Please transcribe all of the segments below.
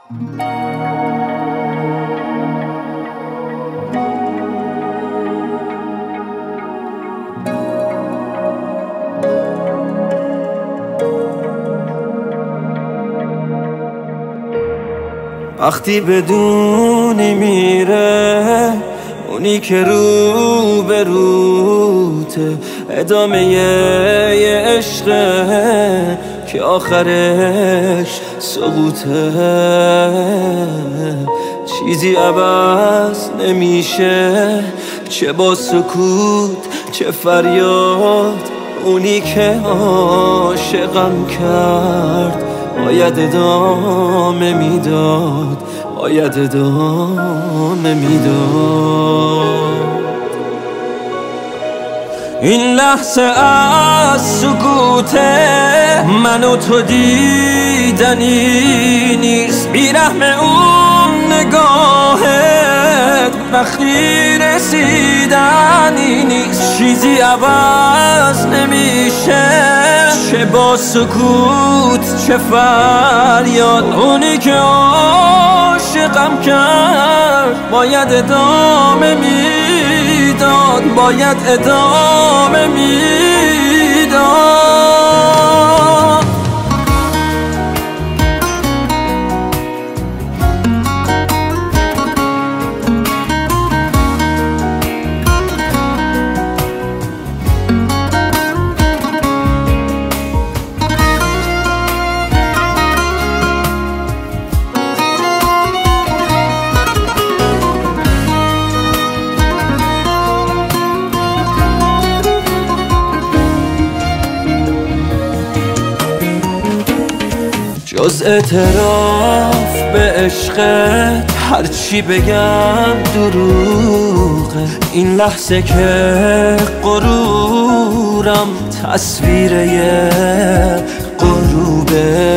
وقتی بدونی میره اونی که رو به روته، ادامه یه عشقه که آخرش سقوطه. چیزی عوض نمیشه، چه با سکوت چه فریاد. اونی که عاشقم کرد باید ادامه میداد، باید ادامه میداد. این لحظه از سکوته من و تو دیدنی نیست، بیرحم اون نگاهت وقتی رسیدنی نیست. چیزی عوض نمیشه، چه با سکوت چه فریاد. اونی که عاشقم کرد باید ادامه میداد، باید ادامه میداد. جز اعتراف به عشقت هرچی بگم دروغه. این لحظه که غرورم تصویر یه غروبه،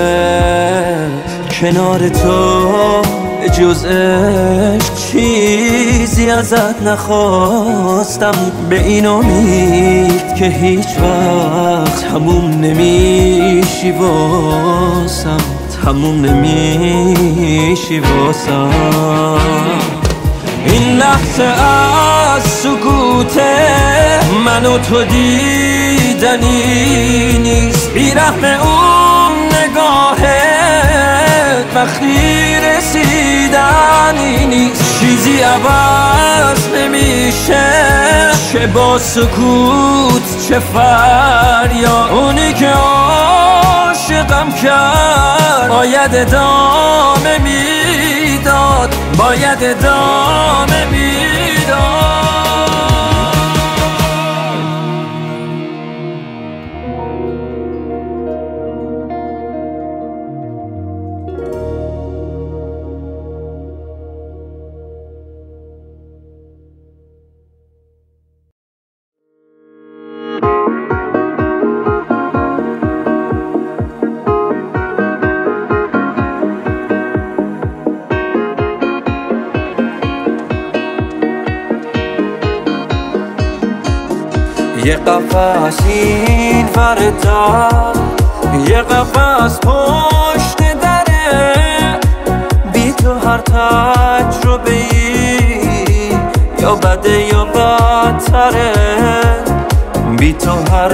کنار تو جز عشق چیزی ازت نخواستم. به این امید که هیچ وقت تموم نمیشی واسم، تموم نمیشی واسم. این لحظه از سکوته من و تو دیدنی نیست، بیرحم اون نگاهت وقتی رسیدنی نیست. چیزی عوض نمیشه، چه با سکوت چه فریاد. اونی که عاشقم کرد باید ادامه میداد، باید ادامه میداد. یه قفس این ور در، یه قفس پشت دره. بی تو هر تجربه‌ای یا بده یا بدتره. بی تو هر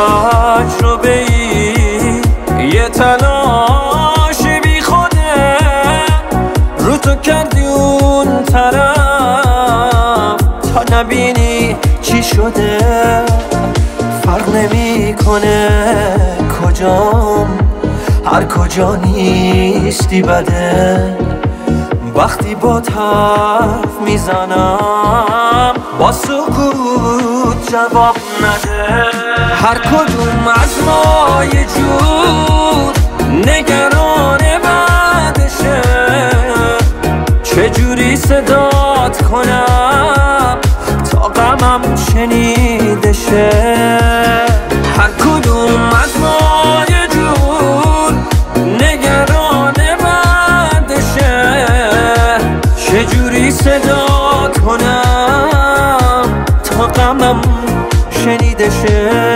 تجربه‌ای یه تلاش بی خوده. رو تو کردی اون طرف تا نبینی چی شده. فرق نمیکنه کجام، هر کجا نیستی بده. وقتی با حرف میزنم با سکوت جواب نده. هر کدوم از ما یه جور نگران بعدشه. چجوری صدات کنم تا غمم شنیده شه. هر کدوم از ما یه جور نگران بعدشه. چجوری صدات کنم تا غمم شنیده شه.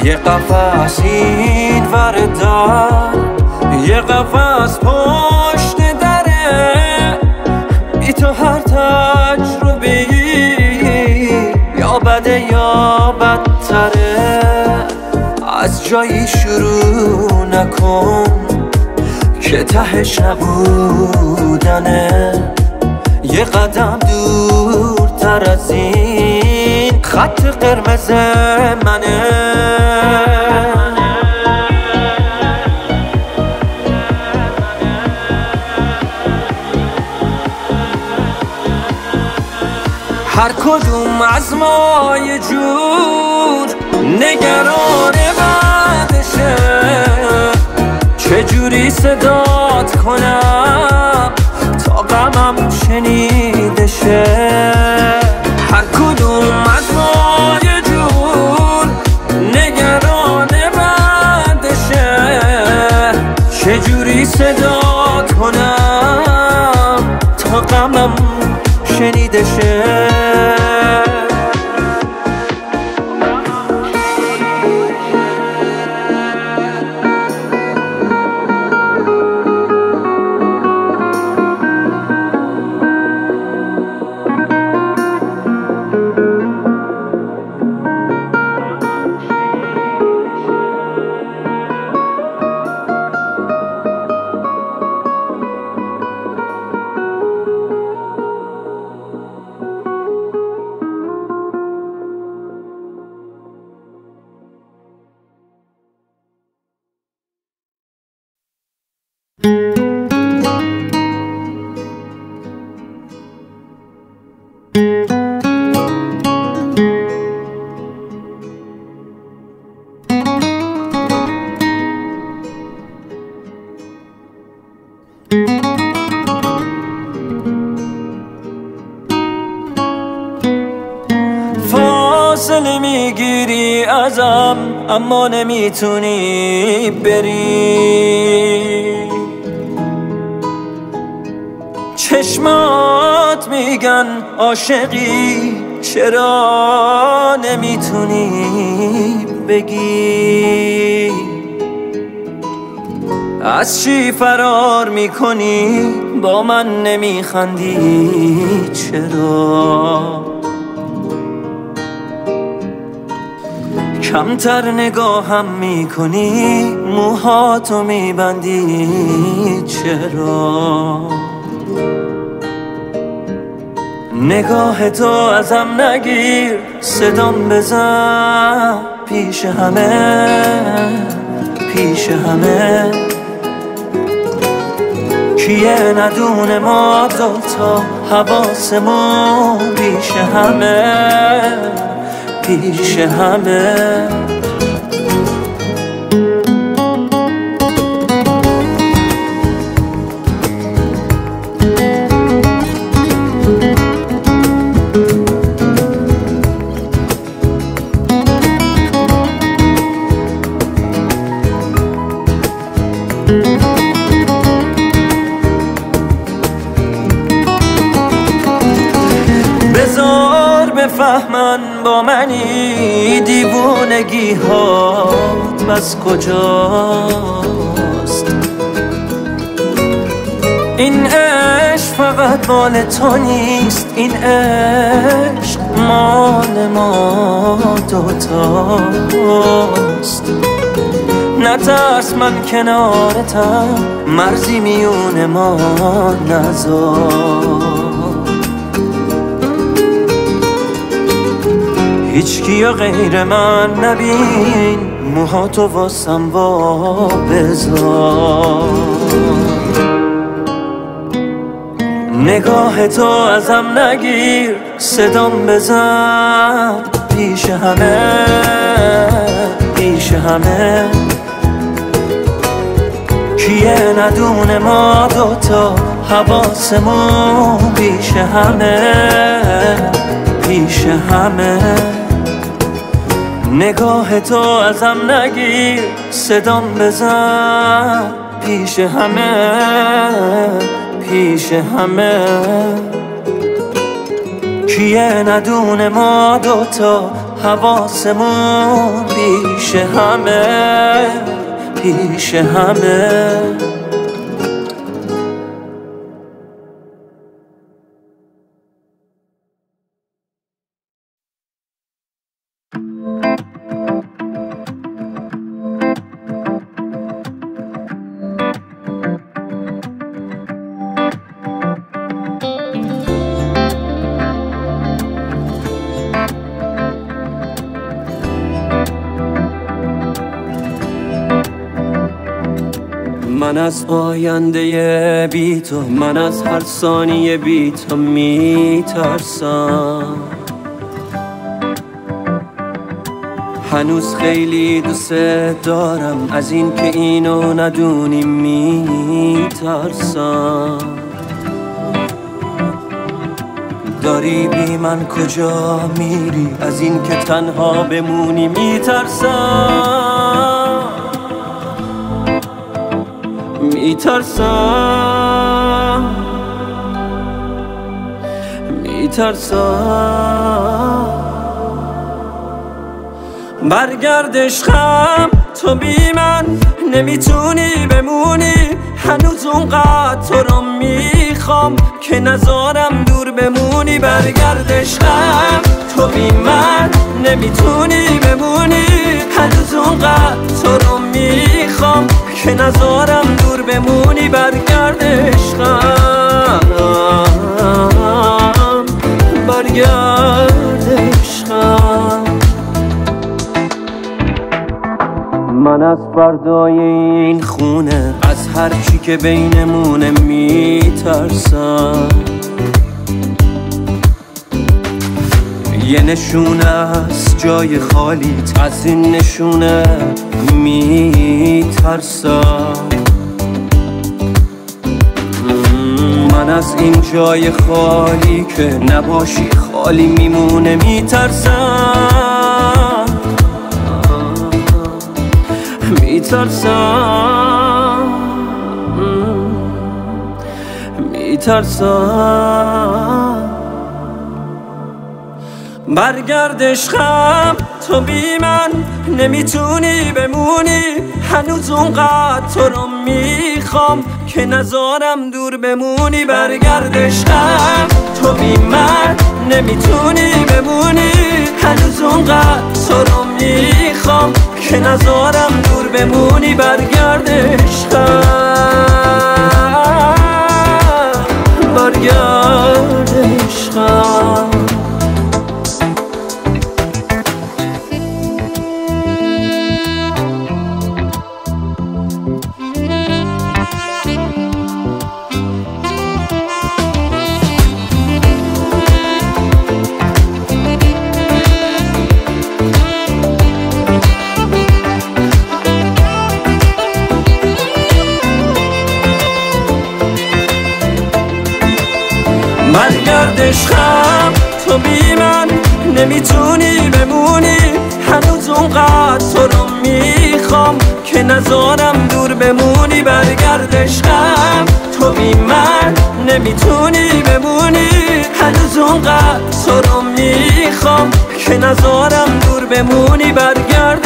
یه قفس این ور در، یه قفس پشت دره. بی تو هر تجربی یا بده یا بدتره. از جایی شروع نکن که تهش نبودنه. یه قدم دورتر از این خط قرمز منه. هر کدوم از ما یه جور نگران بعدشه. چجوری صدات کنم تا غمم شنیده شه. هر کدوم از ما یه جور نگران بعدشه. چجوری صدات کنم تا غمم شنیده شه. فاصله میگیری ازم اما نمیتونی بری. چشمات میگن عاشقی چرا نمیتونی بگی. از چی فرار میکنی با من نمیخندی چرا. کمتر نگاهم میکنی موهاتو میبندی چرا. نگاه تو ازم نگیر صدام بزن پیش همه پیش همه. کیه ندونه ما دوتا حواسمون پیش همه پیش همه. بذار بفهمن با منی دیوونگی ها بس کجاست. این عشق فقط مال تو نیست، این عشق مال ما دوتاست. نترس من کنارتم مرزی میون ما نذار. هیچ کیو غیر من نبین موهاتو واسم وا بذار. نگاه تو ازم نگیر صدام بزن پیش همه پیش همه. کیه ندونه ما دوتا حواسمون پیش همه پیش همه. نگاه تو ازم نگیر صدام بزن پیش همه پیش همه. کیه ندونه ما دوتا حواسمون پیش همه، پیش همه. من از آینده بی تو، من از هر ثانیه بی تو میترسم. هنوز خیلی دوست دارم، از این که اینو ندونی میترسم. داری بی من کجا میری، از این که تنها بمونی میترسم، میترسم، میترسم. برگرد عشقم، تو بی من نمیتونی بمونی. هنوز اونقدر تو رو میخوام که نذارم دور بمونی. برگرد عشقم، تو بی من نمیتونی بمونی. هنوز اونقدر تو رو میخوام که نذارم دور بمونی. برگرد عشقم، برگرد عشقم. من از فردای این خونه، از هر چی که بینمونه میترسم. یه نشونه از جای خالیت، از این نشونه میترسم. من از این جای خالی که نباشی خالی میمونه میترسم، میترسم، میترسم. برگرد عشقم، تو بی من نمیتونی بمونی. هنوز اونقدر تو رو میخوام که نذارم دور بمونی. برگرد عشقم، تو بی من نمیتونی بمونی. هنوز اونقدر تو رو میخوام که نذارم دور بمونی. برگرد عشقم، برگرد عشقم. برگرد عشقم، تو بی من نمیتونی بمونی. هنوز اونقدر تو رو میخوام که نذارم دور بمونی. برگرد عشقم، تو بی من نمیتونی بمونی. هنوز اونقدر تو رو میخوام که نذارم دور بمونی. برگرد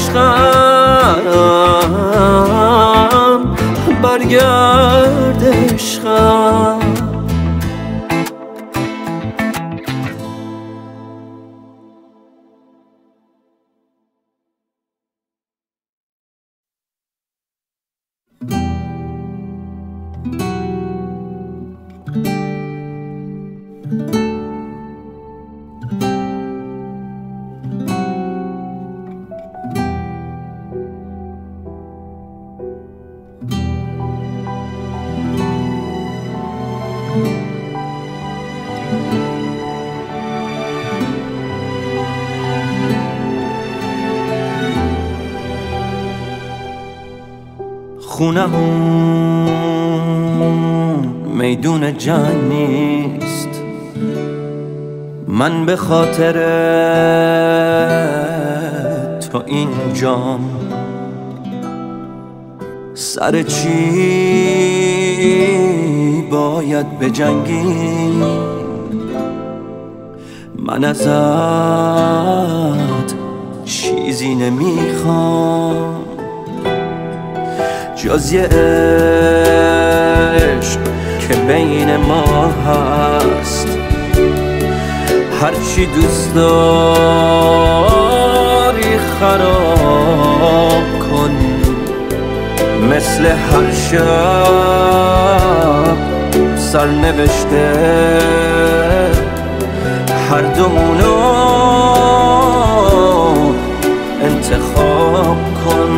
عشقم، برگرد عشقم. خونمون میدون جنگ نیست. من به خاطر تو اینجام. سر چی باید بجنگی؟ من ازت چیزی نمیخوام جز یه عشق که بین ما هست. هرچی دوست داری خراب کن، مثل هر شب سرنوشته هر دومونو انتخاب کن.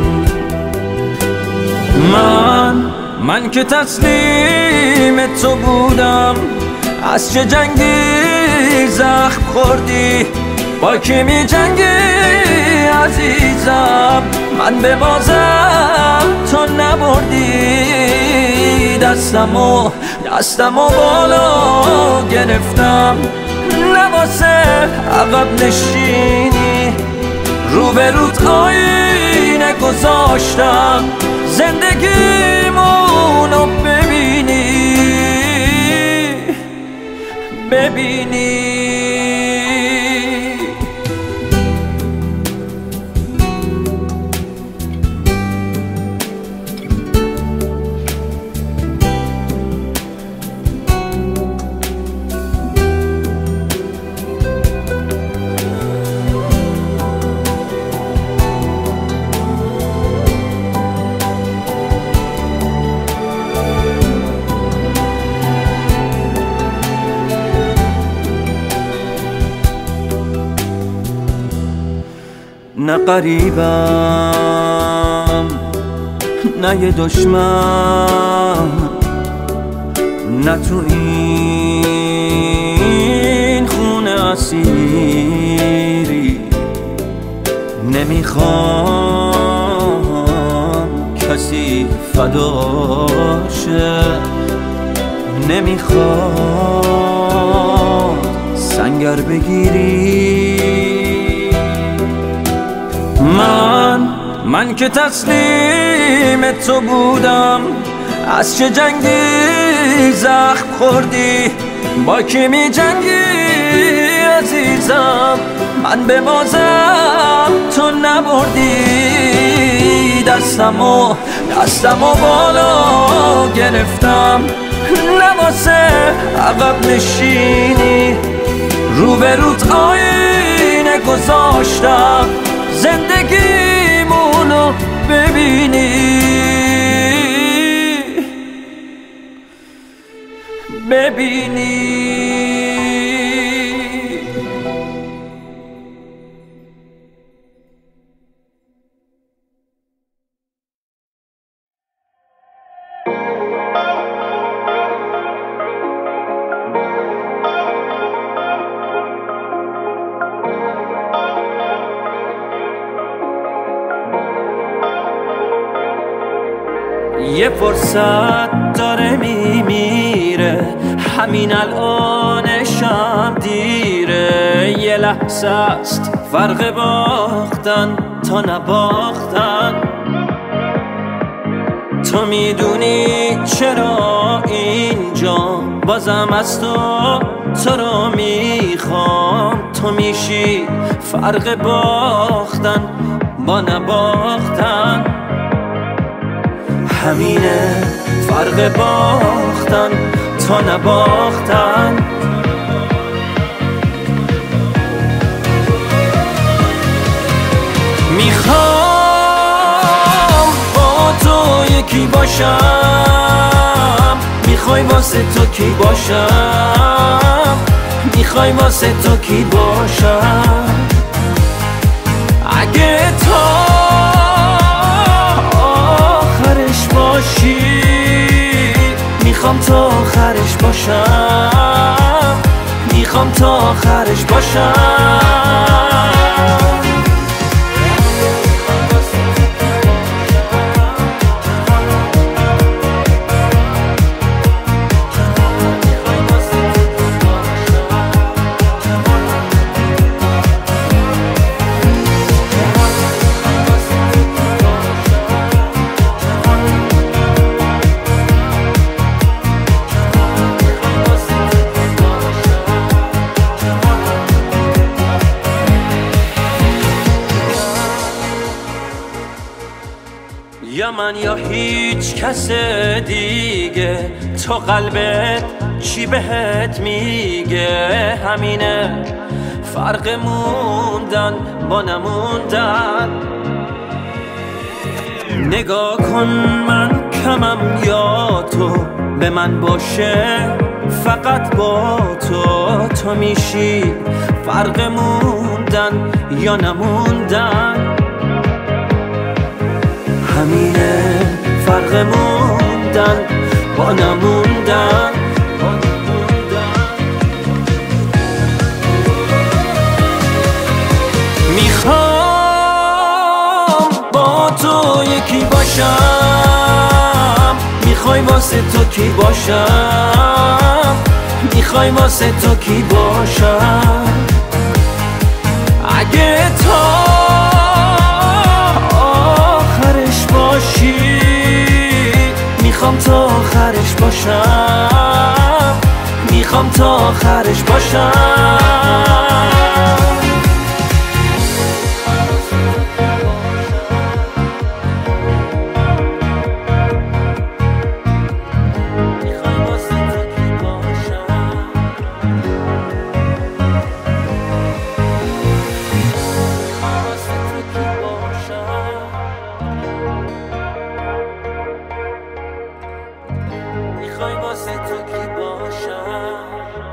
من که تسلیم تو بودم، از چه جنگی زخم خوردی؟ با کی می جنگی عزیزم؟ من به بازم تو نبردی. دستمو بالا گرفتم، نواسه عقب نشینی، روبروت آینه گذاشتم زندگیمونو ببینی. نه قریبم نه یه دشمن، نه تو این خونه اسیری. نمیخوام کسی فداشه، نمیخوام سنگر بگیری. من که تسلیم تو بودم، از چه جنگی زخم خوردی؟ با کی می جنگی عزیزم؟ من به بازم تو نبردی. دستمو بالا گرفتم، نواسه عقب نشینی، روبروت آینه گذاشتم زندگیمونو ببینی. یه فرصت داره میمیره، همین الانشم دیره. یه لحظه است فرق باختن تا نباختن. تو میدونی چرا اینجا بازم از تو رو میخوام. تو میشی فرق باختن با نباختن. همینه فرق باختن تا نباختن. میخوام با تو یکی باشم، میخوای واسه تو کی باشم، میخوای واسه تو کی باشم. اگه تا باشی میخوام تا آخرش باشم، میخوام تا آخرش باشم. یا من یا هیچ کس دیگه، تو قلبت چی بهت میگه؟ همینه فرق موندن با نموندن. نگاه کن من کمم یا تو به من باشه، فقط با تو میشی فرق موندن یا نموندن. همینه فرق موندن با نموندن. میخوام با تو یکی باشم، میخوای واسه تو کی باشم، میخوای واسه تو کی باشم. اگه تا آخرش باشی، میخوام تا آخرش باشم، میخوام تا آخرش باشم. میخوای واسه تو کی باشم.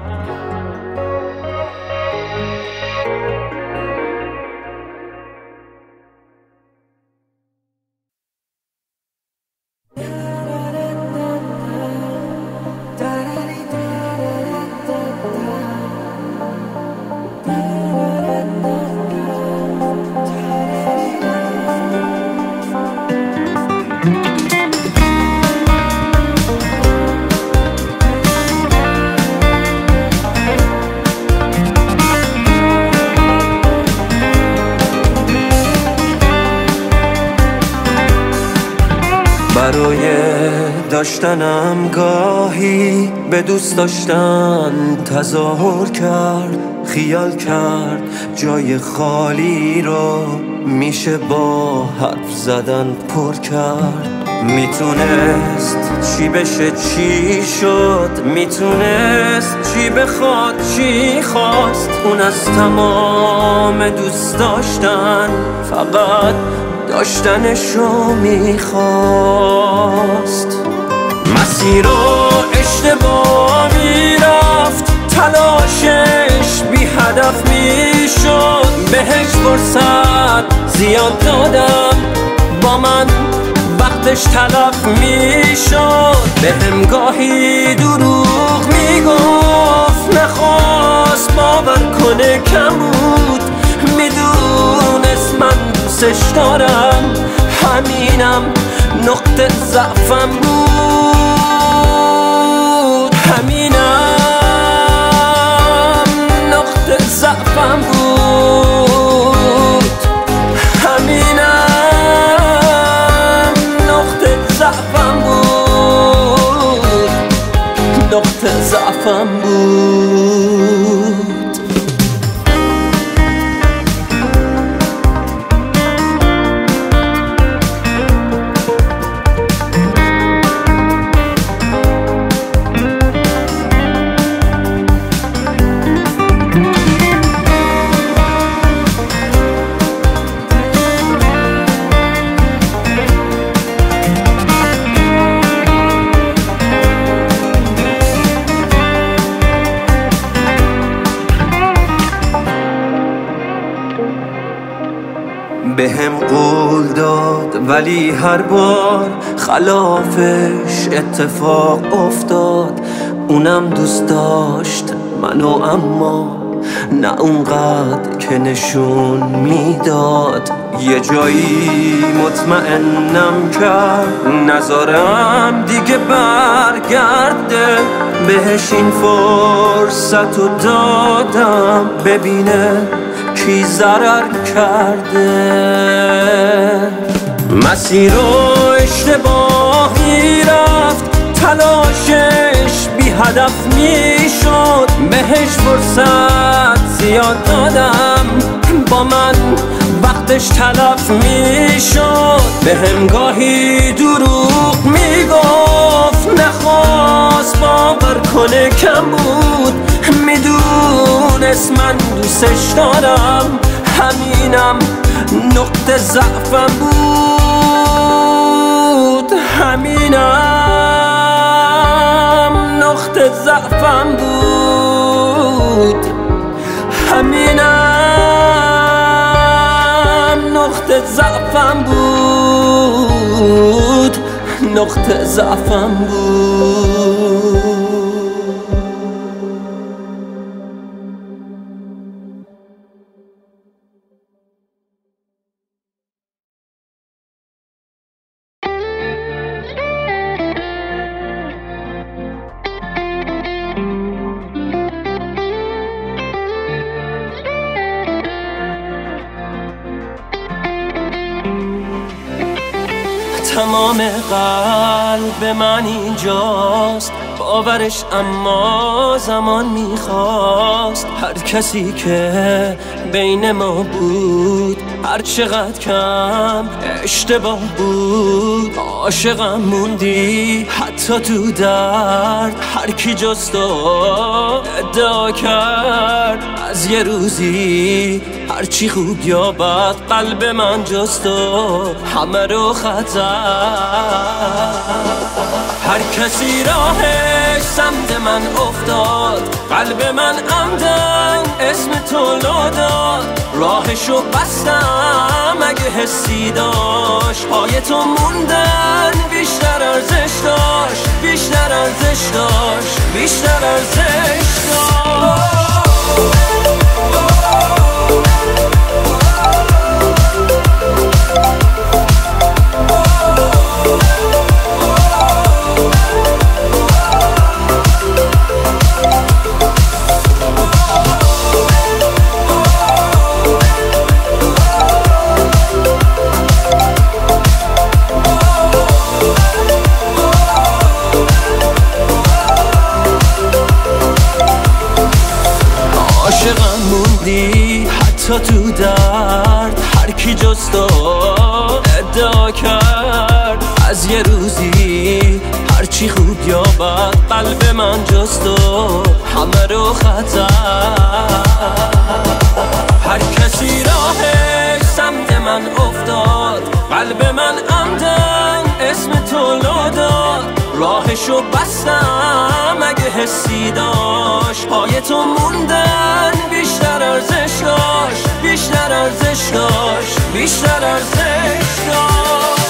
برای داشتنم گاهی به دوست داشتن تظاهر کرد، خیال کرد جای خالی رو میشه با حرف زدن پر کرد. میتونست چی بشه چی شد، میتونست چی بخواد چی خواست. اون از تمام دوست داشتن فقط داشتنشو میخواست. مسیر رو اشتباه میرفت، تلاشش بی هدف میشد. بهش فرصت زیاد دادم، با من وقتش تلف میشد. بهم گاهی دروغ میگفت، نخواست باور کنه کم بود. میدونست من دوستش دارم، همینم نقطه ضعفم بود. همینم نقطه ضعفم بود. همینم نقطه ضعفم بود. نقطه ضعفم بود. بهم قول داد ولی هر بار خلافش اتفاق افتاد. اونم دوست داشت منو، اما نه اونقدر که نشون میداد. یه جایی مطمئنم کرد نذارم دیگه برگرده. بهش این فرصت رو دادم ببینه کی ضرر کرده. مسیر رو اشتباه میرفت، تلاشش بی هدف میشد. بهش فرصت زیاد دادم، با من وقتش تلف میشد. به همگاهی دروغ میگفت، نخواست باور کنه کم بود، میدونست من دوستش دارم، همینم نقطه ضعفم بود، همینم نقطه ضعفم بود، همینم نقطه ضعفم بود، نقطه ضعفم بود. تمام قلب من اینجاست، باورش اما زمان میخواست. هر کسی که بین ما بود، هر چقدر کم اشتباه بود، عاشقم موندی حتی تو درد. هر کی جز تو ادعا کرد از یه روزی هرچی خوب یا بد، قلب من جز تو همه رو خطر. هر کسی راهش سمت من افتاد، قلب من عمدن اسم تو داد. راهشو بستم اگه حسی داشت، پای تو موندن بیشتر ارزش داشت، بیشتر ارزش داشت، بیشتر ارزش داشت. عاشقم موندی حتی تو درد. هر کی جز تو ادعا کرد از یه روزی هرچی خوب یا بد، قلب من جز تو همه رو خطر. هر کسی راهش سمت من افتاد، قلب من عمدن اسم تو داد. راهشو بستم اگه حسی داشت، پای تو موندن بیشتر ارزش داشت، بیشتر ارزش داشت، بیشتر ارزش داشت.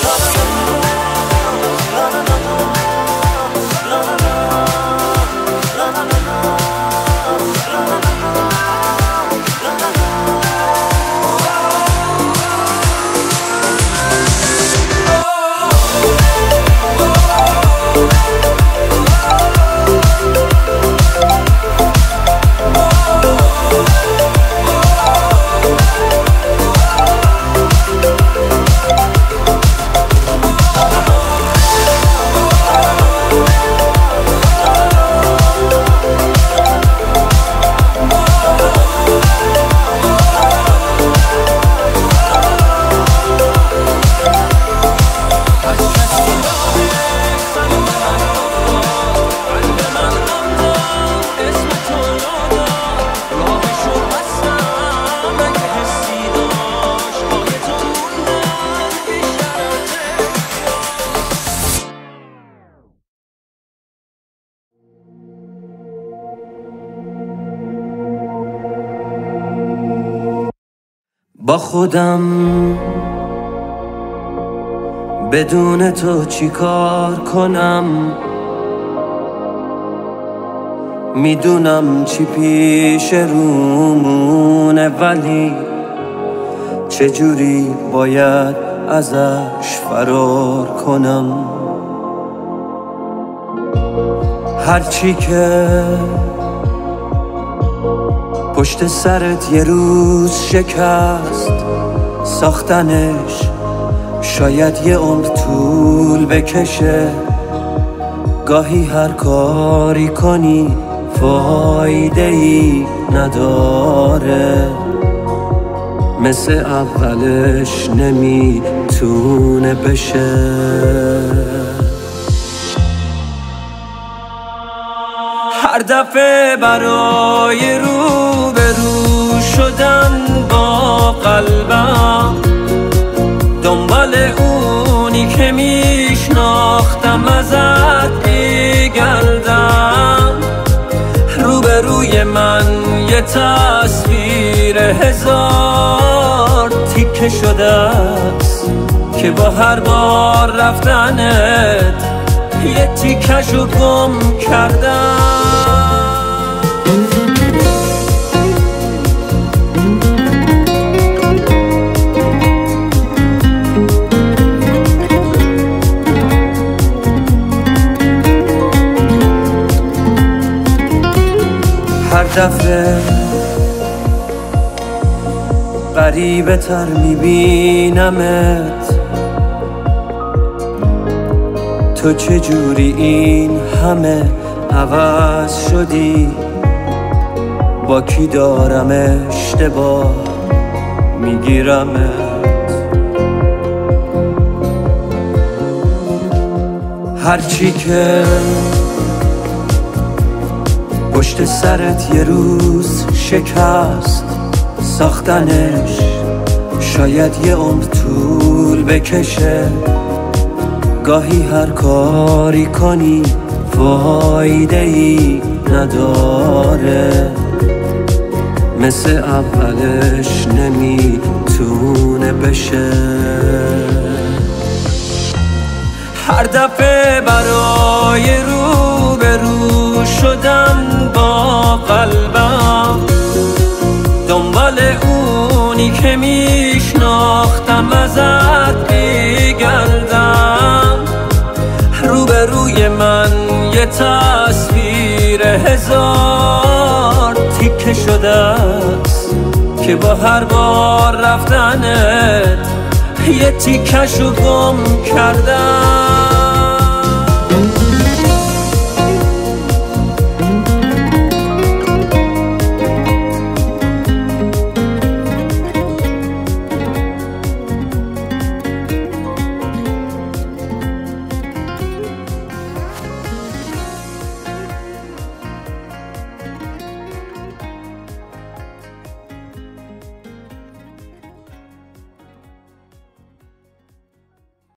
با خودم بدون تو چی کار کنم، میدونم چی پیش رومونه، ولی چجوری باید ازش فرار کنم. هرچی که پشت سرت یه روز شکست، ساختنش شاید یه عمر طول بکشه. گاهی هر کاری کنی فایده ای نداره، مثل اولش نمیتونه دیوونه بشه. هر دفعه برای رو به رو شدن با قلبم دنبال اونی که میشناختم ازت میگردم. روبروی من یه تصویر هزار تیکه شده است که با هر بار رفتنت یه تیکشو گم کردم. هر دفعه غریبه تر میبینمت، تو چجوری این همه عوض شدی؟ با کی دارم اشتباه میگیرمت؟ هرچی که پشت سرت یه روز شکست ساختنش شاید یه عمر طول بکشه. گاهی هر کاری کنی فایده ای نداره، مثل اولش نمیتونه بشه. هر دفعه برای رو به رو شدن با قلبم دنبال اونی که میشناختم ازت میگردم. روبروی من یه تصویر هزار تیکه شده است که با هر بار رفتنت یه تیکشو گم کردم.